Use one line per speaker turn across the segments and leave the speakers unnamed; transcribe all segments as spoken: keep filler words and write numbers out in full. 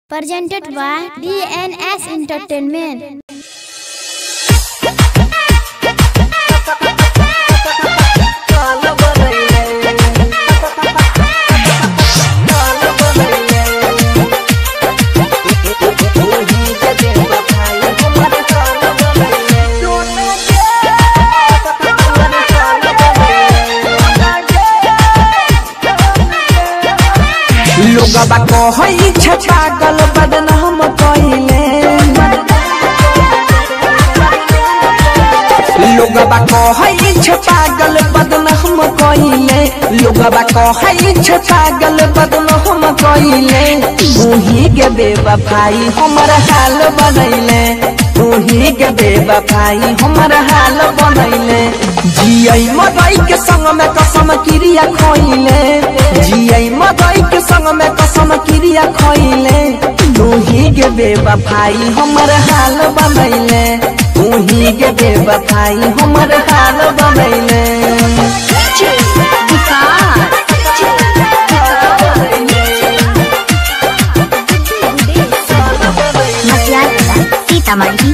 Presented by D N S Entertainment.
लोगबा कहई छे पागल बदनाम कइले लोगबा कहई छे पागल बदनाम कइले लोगबा कहई छे पागल बदनाम कइले तूही के बेवफाई हमर हाल बनैले तूही के बेवफाई हमर हाल बनैले जियई मरई के संग में कसम क्रिया खइले जियई मरई के संग में कसम क्रिया खइले तूही के बेवफाई हमर हाल बनैले तूही के बेवफाई हमर हाल बनैले
सीतामढ़ी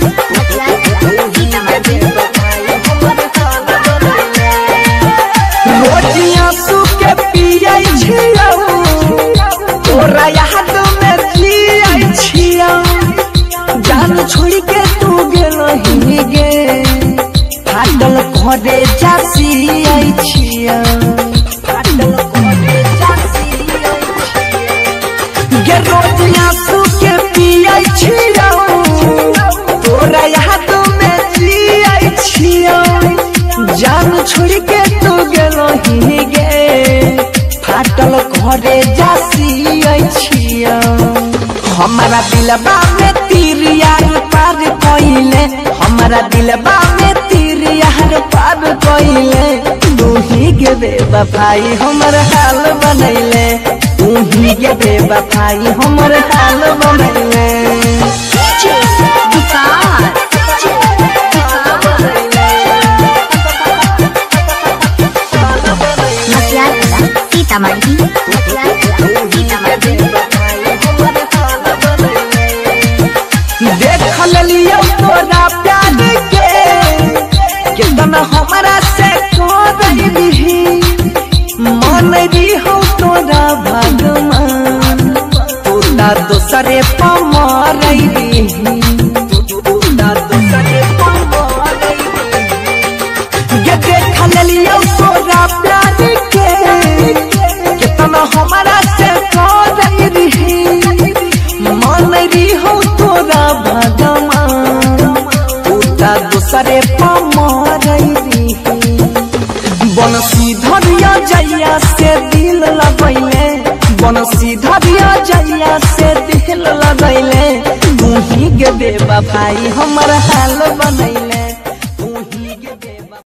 रोटियां सूखे पियै छियौ तोरा याद में जियै छियौ जान छोड़ के तू गेलही गे फाटल घरे जासियै छियौ फाटल घरे जासियै गे रोटियां सूखे पियै छियौ तोरा याद में जियै छियौ जान छोड़ के तू गेलही गे फाटल घरे जासियै छियौ हमारा दिलबा में तीर यार पार कइले हमारा दिलबा में तीर यार पार कइले तूही के बेवफाई हमर हाल बनैले तूही के बेवफाई हमर हाल बनैले
सीतामढ़ी
देख लियो तोरा प्यार के कितना हमारा से करही मन हो तोरा भगवान तोरा दोसरे पमरही तोरा दोसरे पमरही ये देख लियो तोरा प्यार के कितना हमारा से करही मन हो तोरा भगवान तोरा दोसरे पमरही बनसी धरिया जइया से दिल लगैले बनसी धरिया जइया से दिल लगैले तूही के बेवफाई हमर हाल बनैले।